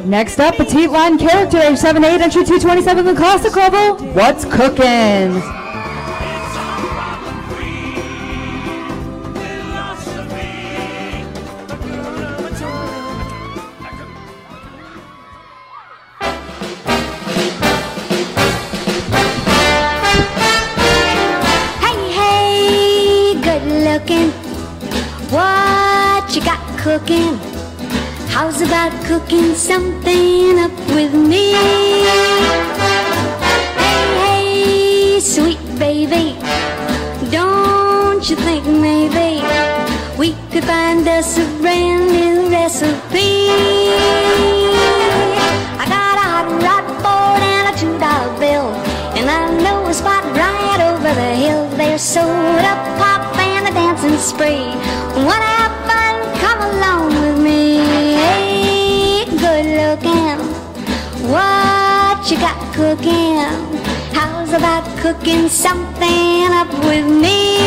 Next up, petite line character, age 7 to 8, entry 227 in the classic level. What's cookin'? What you got cooking? How's about cooking something up with me? Hey, sweet baby, don't you think maybe we could find us a brand new recipe? I got a hot rod board and a $2 bill, and I know a spot right over the hill. There's soda pop and a dancing spree. Wanna have fun? Come along with me. Hey, good looking, what you got cooking? How's about cooking something up with me?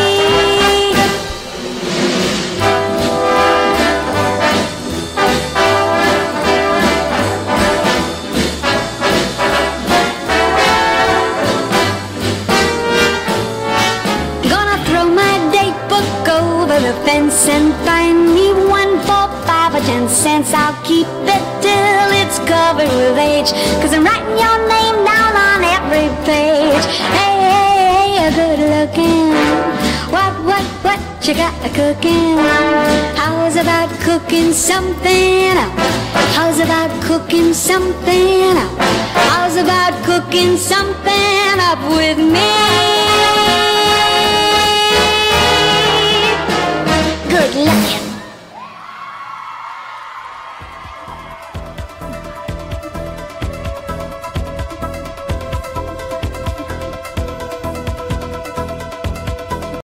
The fence and find me 1 for 5 or 10 cents. I'll keep it till it's covered with age, 'cause I'm writing your name down on every page. Hey, good looking, what you got cooking? How's about cooking something up? How's about cooking something up? How's about cooking something up with me? Good luck.